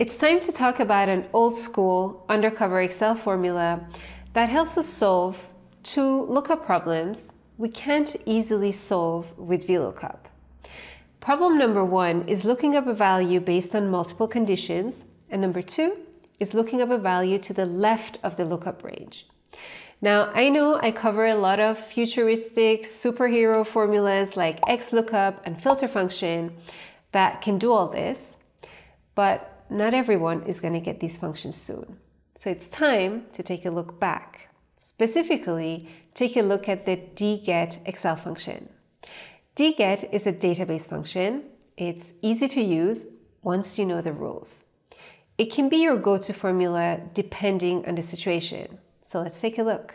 It's time to talk about an old school undercover Excel formula that helps us solve two lookup problems we can't easily solve with VLOOKUP. Problem number one is looking up a value based on multiple conditions, and number two is looking up a value to the left of the lookup range. Now, I know I cover a lot of futuristic superhero formulas like XLOOKUP and filter function that can do all this, but not everyone is going to get these functions soon. So it's time to take a look back. Specifically, take a look at the Dget Excel function. Dget is a database function. It's easy to use once you know the rules. It can be your go-to formula depending on the situation. So let's take a look.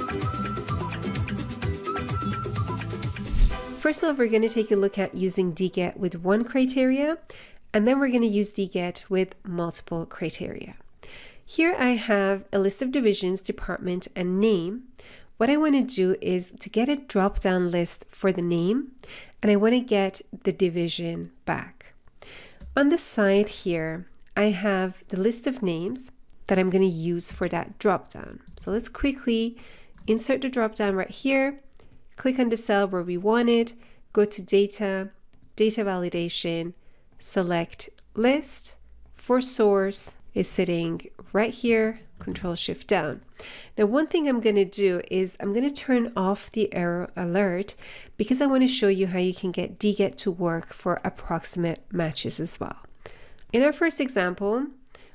First off, we're going to take a look at using Dget with one criteria, and then we're going to use Dget with multiple criteria. Here I have a list of divisions, department, and name. What I want to do is to get a drop-down list for the name, and I want to get the division back. On the side here, I have the list of names that I'm going to use for that drop-down. So let's quickly insert the drop-down right here, click on the cell where we want it, go to Data, Data Validation, select List. For source is sitting right here, Control-Shift down. Now, one thing I'm going to do is I'm going to turn off the error alert because I want to show you how you can get Dget to work for approximate matches as well. In our first example,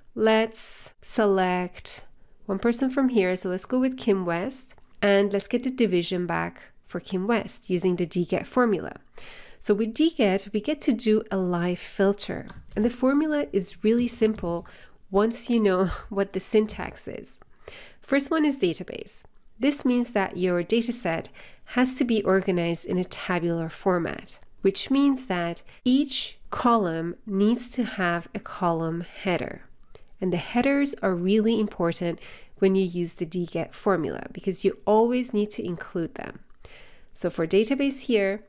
let's select one person from here. So let's go with Kim West, and let's get the division back for Kim West using the Dget formula. So with Dget, we get to do a live filter, and the formula is really simple once you know what the syntax is. First one is database. This means that your data set has to be organized in a tabular format, which means that each column needs to have a column header. And the headers are really important when you use the Dget formula because you always need to include them. So for database here,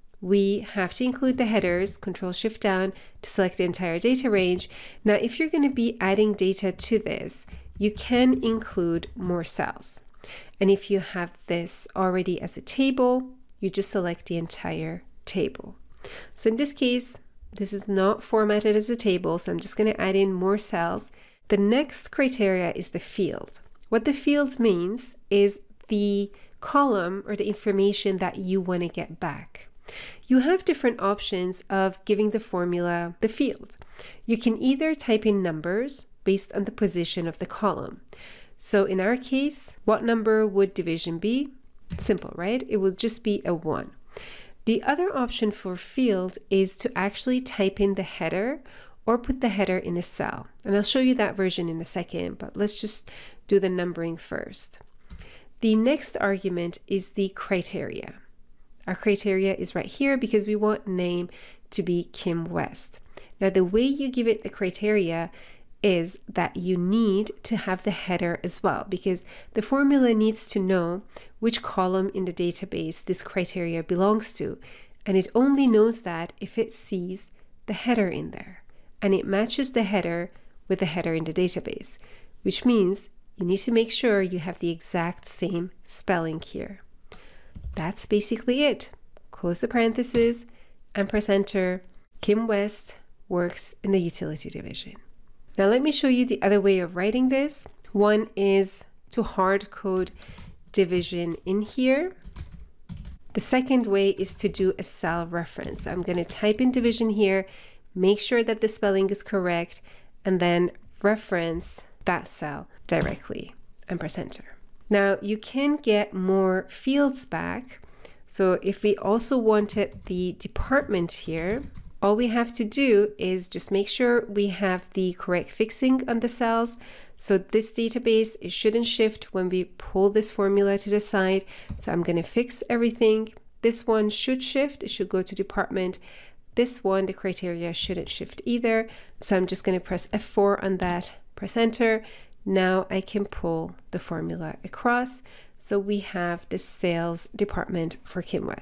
we have to include the headers, Control-Shift down to select the entire data range. Now, if you're going to be adding data to this, you can include more cells. And if you have this already as a table, you just select the entire table. So in this case, this is not formatted as a table, so I'm just going to add in more cells. The next criteria is the field. What the field means is the column or the information that you want to get back. You have different options of giving the formula the field. You can either type in numbers based on the position of the column. So in our case, what number would division be? Simple, right? It will just be a 1. The other option for field is to actually type in the header or put the header in a cell. And I'll show you that version in a second, but let's just do the numbering first. The next argument is the criteria. Our criteria is right here because we want name to be Kim West. Now, the way you give it the criteria is that you need to have the header as well because the formula needs to know which column in the database this criteria belongs to. And it only knows that if it sees the header in there and it matches the header with the header in the database, which means you need to make sure you have the exact same spelling here. That's basically it. Close the parentheses and press enter. Kim West works in the utility division. Now let me show you the other way of writing this. One is to hard code division in here. The second way is to do a cell reference. I'm going to type in division here, make sure that the spelling is correct, and then reference that cell directly and press enter. Now you can get more fields back. So if we also wanted the department here, all we have to do is just make sure we have the correct fixing on the cells. So this database, it shouldn't shift when we pull this formula to the side. So I'm going to fix everything. This one should shift. It should go to department. This one, the criteria shouldn't shift either. So I'm just going to press F4 on that, press enter. Now I can pull the formula across. So we have the sales department for Kim West.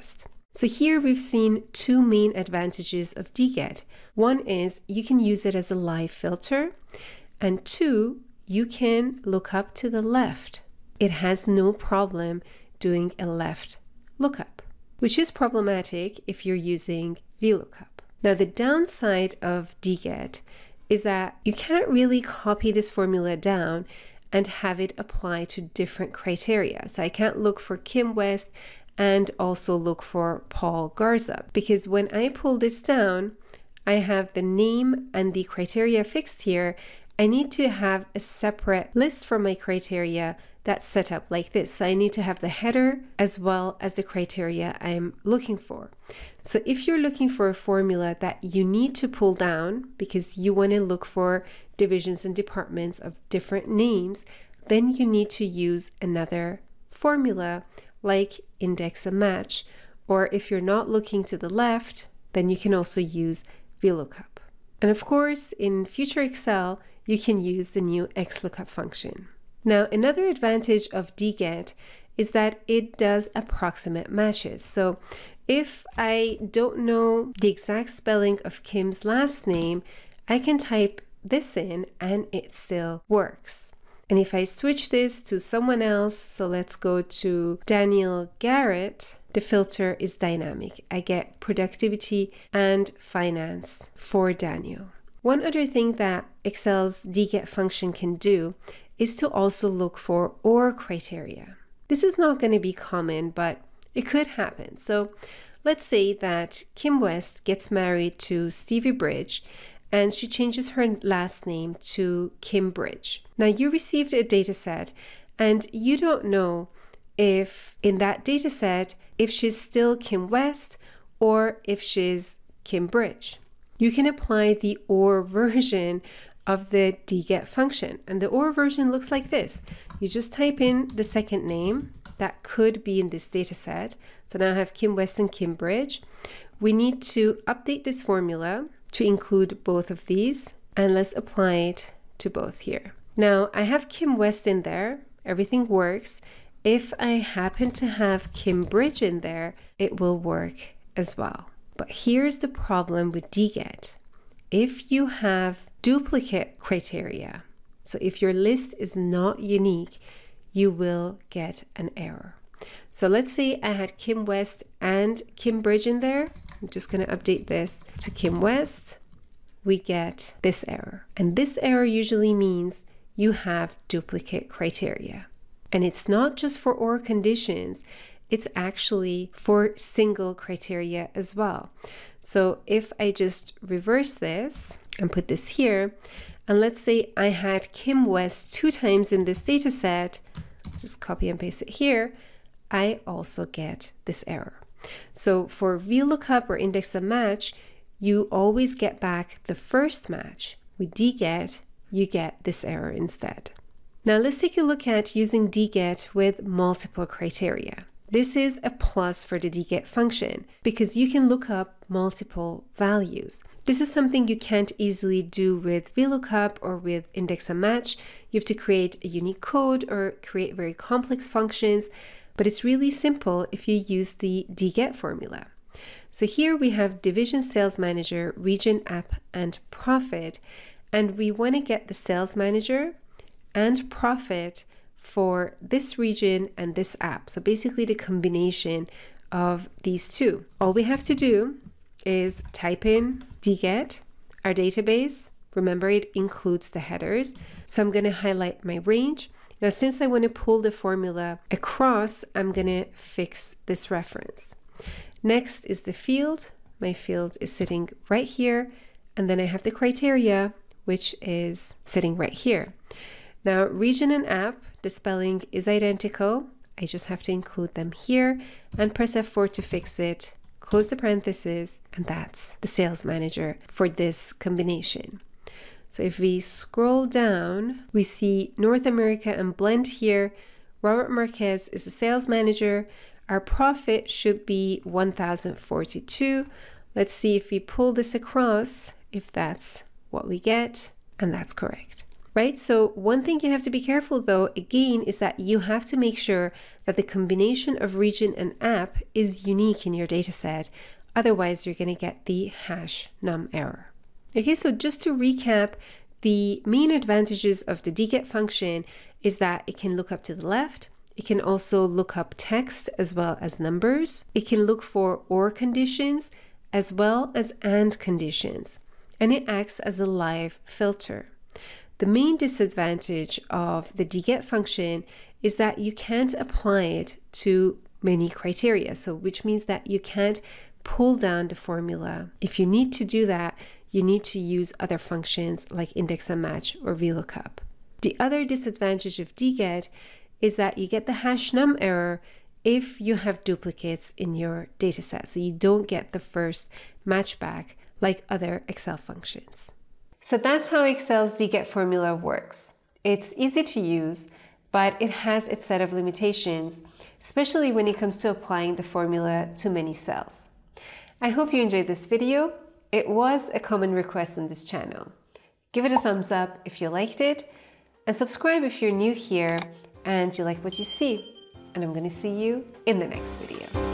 So here we've seen two main advantages of Dget. One is you can use it as a live filter, and two, you can look up to the left. It has no problem doing a left lookup, which is problematic if you're using VLOOKUP. Now the downside of Dget is that you can't really copy this formula down and have it apply to different criteria. So I can't look for Kim West and also look for Paul Garza, because when I pull this down, I have the name and the criteria fixed here. I need to have a separate list for my criteria that's set up like this. So I need to have the header as well as the criteria I'm looking for. So if you're looking for a formula that you need to pull down because you want to look for divisions and departments of different names, then you need to use another formula like index and match. Or if you're not looking to the left, then you can also use VLOOKUP. And of course, in future Excel, you can use the new XLOOKUP function. Now, another advantage of Dget is that it does approximate matches. So if I don't know the exact spelling of Kim's last name, I can type this in and it still works. And if I switch this to someone else, so let's go to Daniel Garrett, the filter is dynamic. I get productivity and finance for Daniel. One other thing that Excel's Dget function can do is to also look for OR criteria. This is not going to be common, but it could happen. So let's say that Kim West gets married to Stevie Bridge and she changes her last name to Kim Bridge. Now you received a data set and you don't know if in that data set, if she's still Kim West or if she's Kim Bridge. You can apply the OR version of the Dget function. And the OR version looks like this. You just type in the second name that could be in this data set. So now I have Kim West and Kim Bridge. We need to update this formula to include both of these, and let's apply it to both here. Now I have Kim West in there, everything works. If I happen to have Kim Bridge in there, it will work as well. But here's the problem with Dget. If you have duplicate criteria, so if your list is not unique, you will get an error. So let's say I had Kim West and Kim Bridge in there. I'm just going to update this to Kim West. We get this error. And this error usually means you have duplicate criteria. And it's not just for OR conditions, it's actually for single criteria as well. So if I just reverse this and put this here, and let's say I had Kim West 2 times in this data set, just copy and paste it here, I also get this error. So for VLOOKUP or index and match, you always get back the first match. With Dget, you get this error instead. Now let's take a look at using Dget with multiple criteria. This is a plus for the Dget function because you can look up multiple values. This is something you can't easily do with VLOOKUP or with index and match. You have to create a unique code or create very complex functions, but it's really simple if you use the Dget formula. So here we have division sales manager, region app, and profit, and we want to get the sales manager and profit for this region and this app. So basically the combination of these two. All we have to do is type in Dget, our database. Remember, it includes the headers. So I'm going to highlight my range. Now, since I want to pull the formula across, I'm going to fix this reference. Next is the field. My field is sitting right here. And then I have the criteria, which is sitting right here. Now, region and app, the spelling is identical. I just have to include them here and press F4 to fix it. Close the parentheses, and that's the sales manager for this combination. So if we scroll down, we see North America and blend here. Robert Marquez is the sales manager. Our profit should be 1,042. Let's see if we pull this across, if that's what we get, and that's correct. right? So one thing you have to be careful though, again, is that you have to make sure that the combination of region and app is unique in your data set. Otherwise, you're going to get the hash num error. Okay, so just to recap, the main advantages of the dget function is that it can look up to the left. It can also look up text as well as numbers. It can look for or conditions as well as and conditions. And it acts as a live filter. The main disadvantage of the dget function is that you can't apply it to many criteria. So which means that you can't pull down the formula. If you need to do that, you need to use other functions like index and match or VLOOKUP. The other disadvantage of dget is that you get the hash num error if you have duplicates in your data set. So you don't get the first match back like other Excel functions. So that's how Excel's dget formula works. It's easy to use, but it has its set of limitations, especially when it comes to applying the formula to many cells. I hope you enjoyed this video. It was a common request on this channel. Give it a thumbs up if you liked it, and subscribe if you're new here and you like what you see. And I'm going to see you in the next video.